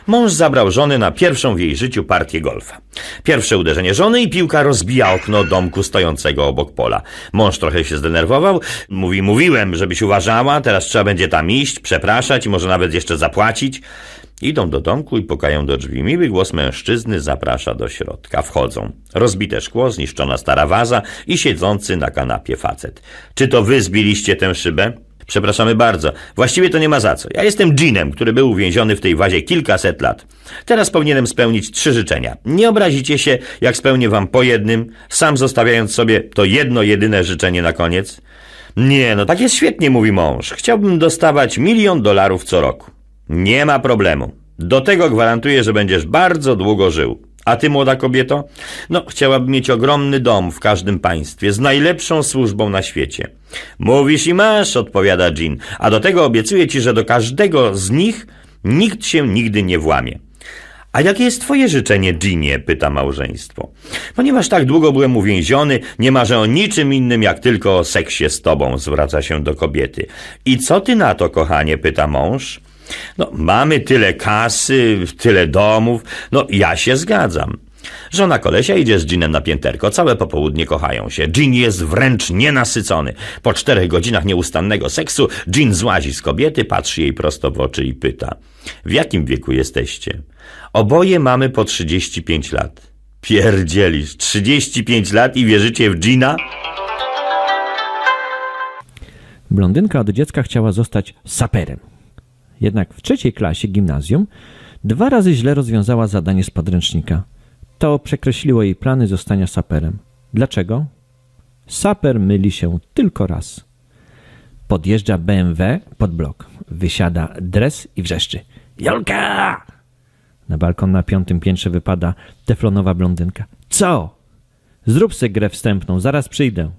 Mąż zabrał żonę na pierwszą w jej życiu partię golfa. Pierwsze uderzenie żony i piłka rozbija okno domku stojącego obok pola. Mąż trochę się zdenerwował. Mówiłem, żebyś uważała, teraz trzeba będzie tam iść, przepraszać i może nawet jeszcze zapłacić. Idą do domku i pukają do drzwi. Miły głos mężczyzny zaprasza do środka. Wchodzą. Rozbite szkło, zniszczona stara waza i siedzący na kanapie facet. Czy to wy zbiliście tę szybę? Przepraszamy bardzo. Właściwie to nie ma za co. Ja jestem dżinem, który był uwięziony w tej wazie kilkaset lat. Teraz powinienem spełnić 3 życzenia. Nie obrazicie się, jak spełnię wam po jednym, sam zostawiając sobie to jedno, jedyne życzenie na koniec? Nie, no tak jest świetnie, mówi mąż. Chciałbym dostawać $1 000 000 co roku. Nie ma problemu. Do tego gwarantuję, że będziesz bardzo długo żył. A ty, młoda kobieto? No, chciałabym mieć ogromny dom w każdym państwie, z najlepszą służbą na świecie. Mówisz i masz, odpowiada Jean, a do tego obiecuję ci, że do każdego z nich nikt się nigdy nie włamie. A jakie jest twoje życzenie, Jeanie? Pyta małżeństwo. Ponieważ tak długo byłem uwięziony, nie marzę o niczym innym, jak tylko o seksie z tobą, zwraca się do kobiety. I co ty na to, kochanie? Pyta mąż. No, mamy tyle kasy, tyle domów, no ja się zgadzam. Żona kolesia idzie z Jeanem na pięterko, całe popołudnie kochają się. Jean jest wręcz nienasycony. Po 4 godzinach nieustannego seksu Jean złazi z kobiety, patrzy jej prosto w oczy i pyta: w jakim wieku jesteście? Oboje mamy po 35 lat. Pierdzielisz, 35 lat i wierzycie w Jeana? Blondynka od dziecka chciała zostać saperem. Jednak w 3. klasie gimnazjum 2 razy źle rozwiązała zadanie z podręcznika. To przekreśliło jej plany zostania saperem. Dlaczego? Saper myli się tylko raz. Podjeżdża BMW pod blok. Wysiada dres i wrzeszczy: Jolka! Na balkon na 5. piętrze wypada teflonowa blondynka. Co? Zrób se grę wstępną, zaraz przyjdę.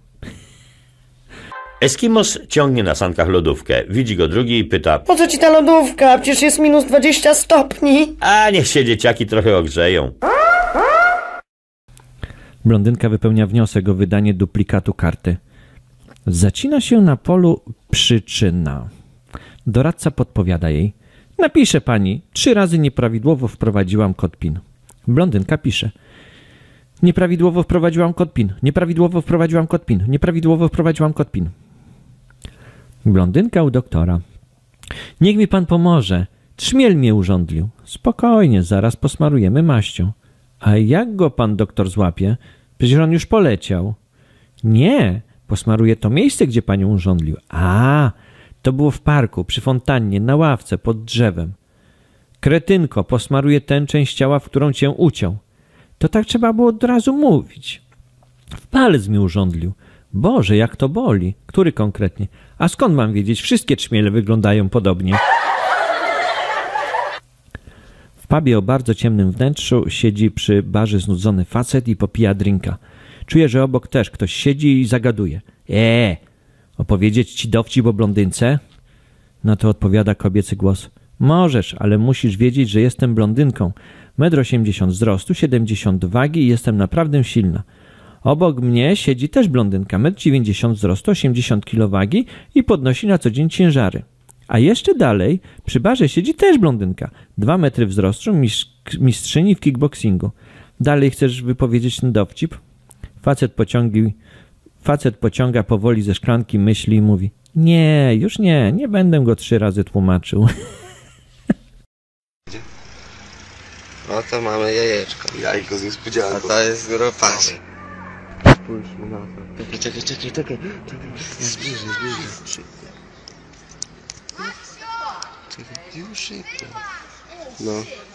Eskimos ciągnie na sankach lodówkę. Widzi go drugi i pyta: po co ci ta lodówka? Przecież jest minus 20 stopni. A niech się dzieciaki trochę ogrzeją. Blondynka wypełnia wniosek o wydanie duplikatu karty. Zacina się na polu przyczyna. Doradca podpowiada jej: napisze pani, 3 razy nieprawidłowo wprowadziłam kod PIN. Blondynka pisze: nieprawidłowo wprowadziłam kod PIN, nieprawidłowo wprowadziłam kod PIN, nieprawidłowo wprowadziłam kod PIN. Blondynka u doktora: niech mi pan pomoże, trzmiel mnie urządlił. Spokojnie, zaraz posmarujemy maścią. A jak go pan doktor złapie? Przecież on już poleciał. Nie, posmaruję to miejsce, gdzie panią urządlił. A, to było w parku, przy fontannie, na ławce, pod drzewem. Kretynko, posmaruję tę część ciała, w którą cię uciął. To tak trzeba było od razu mówić. W palec mi urządlił. Boże, jak to boli. Który konkretnie? A skąd mam wiedzieć? Wszystkie trzmiele wyglądają podobnie. W pubie o bardzo ciemnym wnętrzu siedzi przy barze znudzony facet i popija drinka. Czuje, że obok też ktoś siedzi i zagaduje. Opowiedzieć ci dowcip o blondynce? Na to odpowiada kobiecy głos. Możesz, ale musisz wiedzieć, że jestem blondynką. 1,80 m wzrostu, 70 wagi i jestem naprawdę silna. Obok mnie siedzi też blondynka, 1,90 m wzrostu, 80 kg wagi i podnosi na co dzień ciężary. A jeszcze dalej przy barze siedzi też blondynka, 2 metry wzrostu, mistrzyni w kickboxingu. Dalej chcesz wypowiedzieć ten dowcip? Facet pociąga powoli ze szklanki myśli i mówi: nie, już nie będę go 3 razy tłumaczył. Oto mamy jajeczko. Jajko z niespodzianką. A to jest gropasz. Spójrzmy na to. Czekaj. Zbliżę. Czekaj, już szybko. No.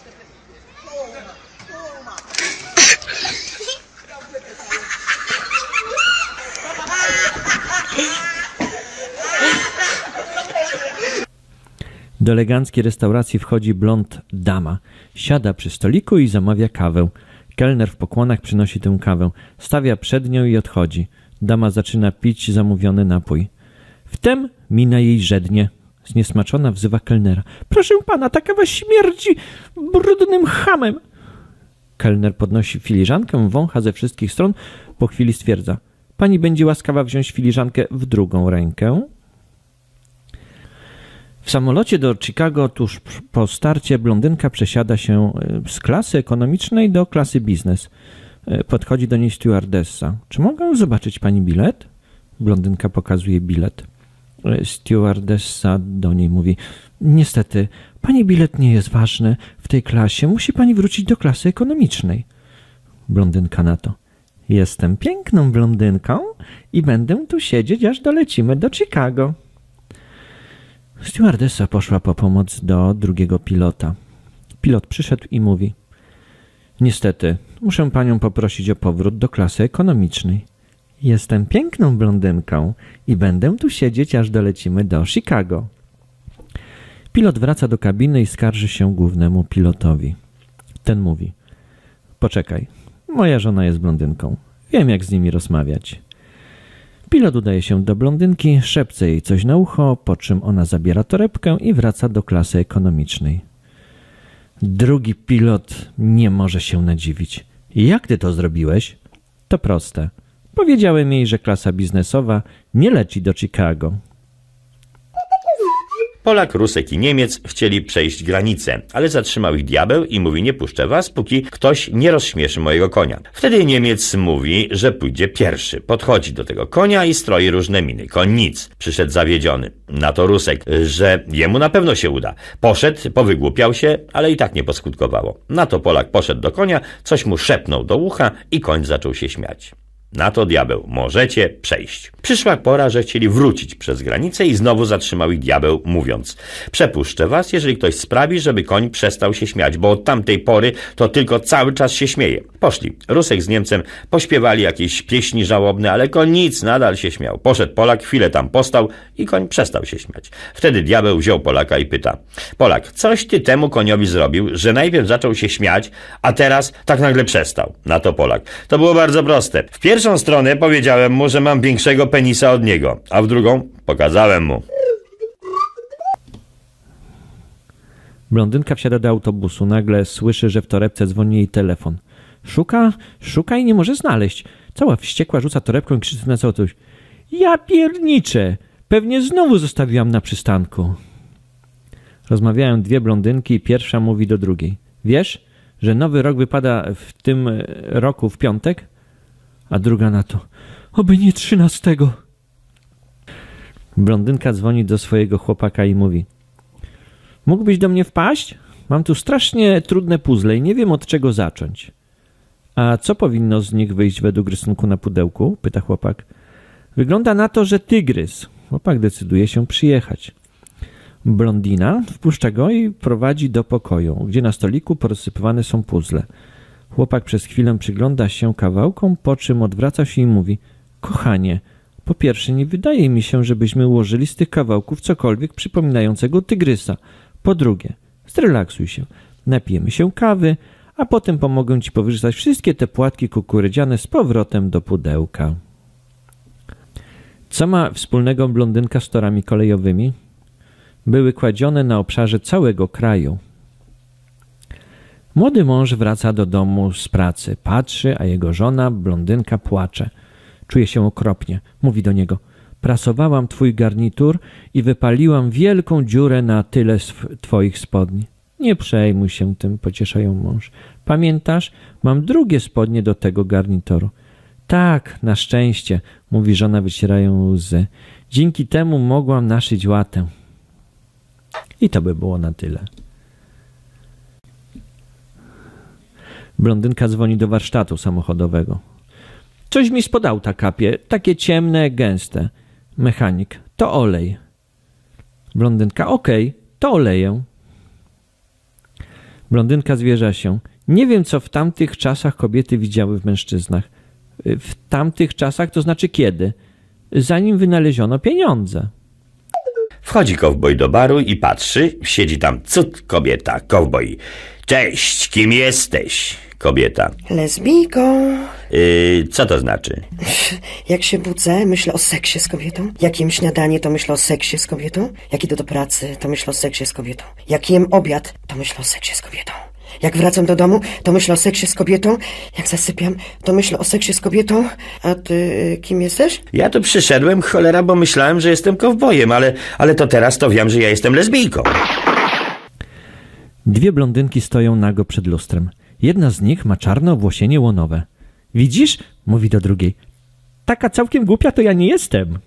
Do eleganckiej restauracji wchodzi blond dama. Siada przy stoliku i zamawia kawę. Kelner w pokłonach przynosi tę kawę. Stawia przed nią i odchodzi. Dama zaczyna pić zamówiony napój. Wtem mina jej żednie. Zniesmaczona wzywa kelnera. Proszę pana, ta kawa śmierdzi brudnym chamem. Kelner podnosi filiżankę, wącha ze wszystkich stron. Po chwili stwierdza: pani będzie łaskawa wziąć filiżankę w drugą rękę? W samolocie do Chicago tuż po starcie blondynka przesiada się z klasy ekonomicznej do klasy biznes. Podchodzi do niej stewardessa. Czy mogę zobaczyć pani bilet? Blondynka pokazuje bilet. Stewardessa do niej mówi: niestety, pani bilet nie jest ważny w tej klasie. Musi pani wrócić do klasy ekonomicznej. Blondynka na to: jestem piękną blondynką i będę tu siedzieć, aż dolecimy do Chicago. Stewardessa poszła po pomoc do drugiego pilota. Pilot przyszedł i mówi: niestety, muszę panią poprosić o powrót do klasy ekonomicznej. Jestem piękną blondynką i będę tu siedzieć, aż dolecimy do Chicago. Pilot wraca do kabiny i skarży się głównemu pilotowi. Ten mówi: poczekaj, moja żona jest blondynką. Wiem, jak z nimi rozmawiać. Pilot udaje się do blondynki, szepce jej coś na ucho, po czym ona zabiera torebkę i wraca do klasy ekonomicznej. Drugi pilot nie może się nadziwić. Jak ty to zrobiłeś? To proste. Powiedziałem jej, że klasa biznesowa nie leci do Chicago. Polak, Rusek i Niemiec chcieli przejść granicę, ale zatrzymał ich diabeł i mówi: nie puszczę was, póki ktoś nie rozśmieszy mojego konia. Wtedy Niemiec mówi, że pójdzie pierwszy. Podchodzi do tego konia i stroi różne miny. Koń nic. Przyszedł zawiedziony. Na to Rusek, że jemu na pewno się uda. Poszedł, powygłupiał się, ale i tak nie poskutkowało. Na to Polak poszedł do konia, coś mu szepnął do ucha i koń zaczął się śmiać. Na to diabeł: możecie przejść. Przyszła pora, że chcieli wrócić przez granicę i znowu zatrzymał ich diabeł, mówiąc: przepuszczę was, jeżeli ktoś sprawi, żeby koń przestał się śmiać, bo od tamtej pory to tylko cały czas się śmieje. Poszli. Rusek z Niemcem pośpiewali jakieś pieśni żałobne, ale koń nic, nadal się śmiał. Poszedł Polak, chwilę tam postał i koń przestał się śmiać. Wtedy diabeł wziął Polaka i pyta: Polak, coś ty temu koniowi zrobił, że najpierw zaczął się śmiać, a teraz tak nagle przestał? Na to Polak: to było bardzo proste. W pierwszą stronę powiedziałem mu, że mam większego penisa od niego, a w drugą pokazałem mu. Blondynka wsiada do autobusu. Nagle słyszy, że w torebce dzwoni jej telefon. Szuka i nie może znaleźć. Cała wściekła rzuca torebką i krzyczy na cały coś: ja pierniczę! Pewnie znowu zostawiłam na przystanku. Rozmawiają dwie blondynki i pierwsza mówi do drugiej: wiesz, że nowy rok wypada w tym roku w piątek? A druga na to: oby nie 13. Blondynka dzwoni do swojego chłopaka i mówi: mógłbyś do mnie wpaść? Mam tu strasznie trudne puzzle i nie wiem, od czego zacząć. A co powinno z nich wyjść według rysunku na pudełku? Pyta chłopak. Wygląda na to, że tygrys. Chłopak decyduje się przyjechać. Blondina wpuszcza go i prowadzi do pokoju, gdzie na stoliku porozsypywane są puzzle. Chłopak przez chwilę przygląda się kawałkom, po czym odwraca się i mówi: kochanie, po pierwsze, nie wydaje mi się, żebyśmy ułożyli z tych kawałków cokolwiek przypominającego tygrysa. Po drugie, zrelaksuj się, napijemy się kawy, a potem pomogę ci powyrzucać wszystkie te płatki kukurydziane z powrotem do pudełka. Co ma wspólnego blondynka z torami kolejowymi? Były kładzione na obszarze całego kraju. Młody mąż wraca do domu z pracy. Patrzy, a jego żona, blondynka, płacze. Czuje się okropnie. Mówi do niego: prasowałam twój garnitur i wypaliłam wielką dziurę na tyle twoich spodni. Nie przejmuj się tym, pociesza ją mąż. Pamiętasz? Mam drugie spodnie do tego garnitoru. Tak, na szczęście, mówi żona, wycierają łzy. Dzięki temu mogłam naszyć łatę. I to by było na tyle. Blondynka dzwoni do warsztatu samochodowego. Coś mi spod auta kapie, takie ciemne, gęste. Mechanik: to olej. Blondynka: okej, to oleję. Blondynka zwierza się: nie wiem, co w tamtych czasach kobiety widziały w mężczyznach. W tamtych czasach to znaczy kiedy? Zanim wynaleziono pieniądze. Wchodzi kowboj do baru i patrzy, siedzi tam cud kobieta. Kowboj: cześć, kim jesteś? Kobieta: Lesbijką. Co to znaczy? Jak się budzę, myślę o seksie z kobietą. Jak jem śniadanie, to myślę o seksie z kobietą. Jak idę do pracy, to myślę o seksie z kobietą. Jak jem obiad, to myślę o seksie z kobietą. Jak wracam do domu, to myślę o seksie z kobietą. Jak zasypiam, to myślę o seksie z kobietą. A ty kim jesteś? Ja tu przyszedłem, cholera, bo myślałem, że jestem kowbojem, ale to teraz to wiem, że ja jestem lesbijką. Dwie blondynki stoją nago przed lustrem. Jedna z nich ma czarne owłosienie łonowe. Widzisz? Mówi do drugiej. Taka całkiem głupia to ja nie jestem.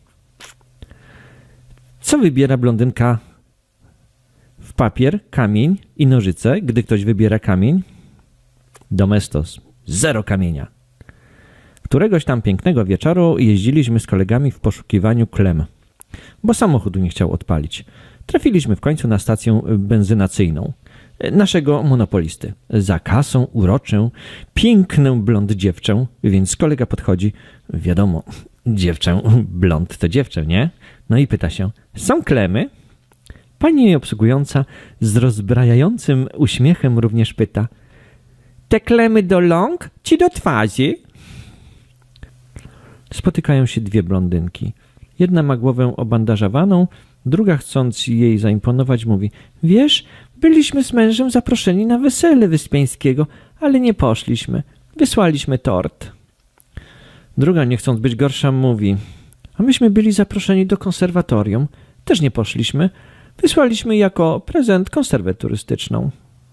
Co wybiera blondynka w papier, kamień i nożyce, gdy ktoś wybiera kamień? Domestos. 0 kamienia. Któregoś tam pięknego wieczoru jeździliśmy z kolegami w poszukiwaniu klem, bo samochodu nie chciał odpalić. Trafiliśmy w końcu na stację benzynacyjną naszego monopolisty. Za kasą uroczę, piękną blond dziewczę, więc kolega podchodzi. Wiadomo, dziewczę, blond to dziewczę, nie? No i pyta się, są klemy? Pani jej obsługująca z rozbrajającym uśmiechem również pyta, te klemy do rąk czy do twarzy? Spotykają się dwie blondynki. Jedna ma głowę obandażowaną, druga, chcąc jej zaimponować, mówi, wiesz, byliśmy z mężem zaproszeni na wesele Wyspiańskiego, ale nie poszliśmy. Wysłaliśmy tort. Druga, nie chcąc być gorsza, mówi, a myśmy byli zaproszeni do konserwatorium. Też nie poszliśmy. Wysłaliśmy jako prezent konserwę turystyczną.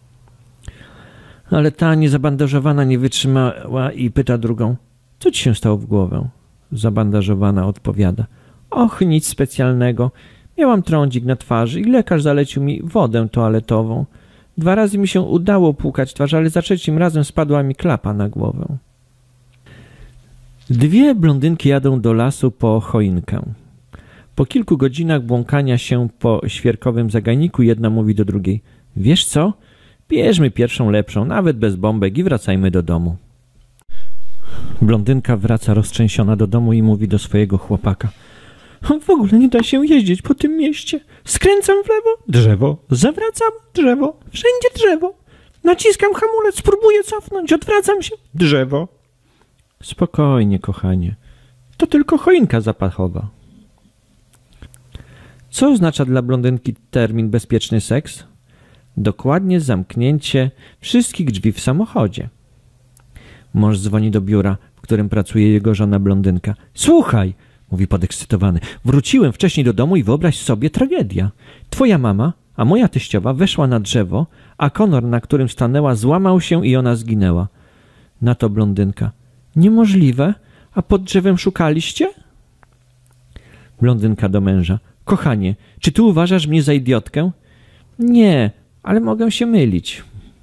Ale ta niezabandażowana nie wytrzymała i pyta drugą, co ci się stało w głowę? Zabandażowana odpowiada, och, nic specjalnego. Miałam trądzik na twarzy i lekarz zalecił mi wodę toaletową. 2 razy mi się udało płukać twarz, ale za 3. razem spadła mi klapa na głowę. Dwie blondynki jadą do lasu po choinkę. Po kilku godzinach błąkania się po świerkowym zagajniku jedna mówi do drugiej, wiesz co? Bierzmy pierwszą lepszą, nawet bez bombek i wracajmy do domu. Blondynka wraca roztrzęsiona do domu i mówi do swojego chłopaka, w ogóle nie da się jeździć po tym mieście. Skręcam w lewo, drzewo, zawracam, drzewo, wszędzie drzewo. Naciskam hamulec, próbuję cofnąć, odwracam się, drzewo. Spokojnie, kochanie, to tylko choinka zapachowa. Co oznacza dla blondynki termin bezpieczny seks? Dokładnie zamknięcie wszystkich drzwi w samochodzie. Mąż dzwoni do biura, w którym pracuje jego żona blondynka. Słuchaj, mówi podekscytowany, wróciłem wcześniej do domu i wyobraź sobie tragedia. Twoja mama, a moja teściowa weszła na drzewo, a konor, na którym stanęła, złamał się i ona zginęła. Na to blondynka. Niemożliwe, a pod drzewem szukaliście? Blondynka do męża. Kochanie, czy ty uważasz mnie za idiotkę? Nie, ale mogę się mylić.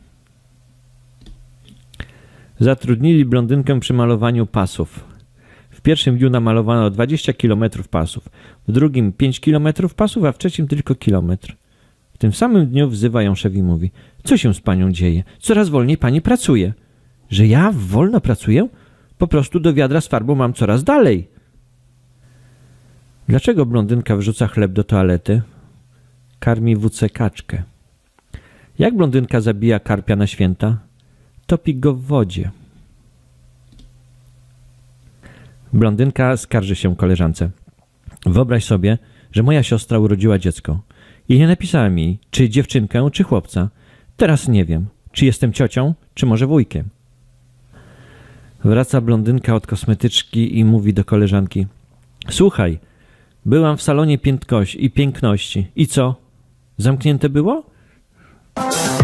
Zatrudnili blondynkę przy malowaniu pasów. W pierwszym dniu namalowano 20 km pasów, w drugim 5 km pasów, a w trzecim tylko kilometr. W tym samym dniu wzywa ją szef i mówi, co się z panią dzieje? Coraz wolniej pani pracuje. Że ja wolno pracuję? Po prostu do wiadra z farbą mam coraz dalej. Dlaczego blondynka wrzuca chleb do toalety? Karmi WC kaczkę. Jak blondynka zabija karpia na święta? Topi go w wodzie. Blondynka skarży się koleżance. Wyobraź sobie, że moja siostra urodziła dziecko i nie napisała mi, czy dziewczynkę, czy chłopca. Teraz nie wiem, czy jestem ciocią, czy może wujkiem. Wraca blondynka od kosmetyczki i mówi do koleżanki. Słuchaj, byłam w salonie piękności. I co? Zamknięte było?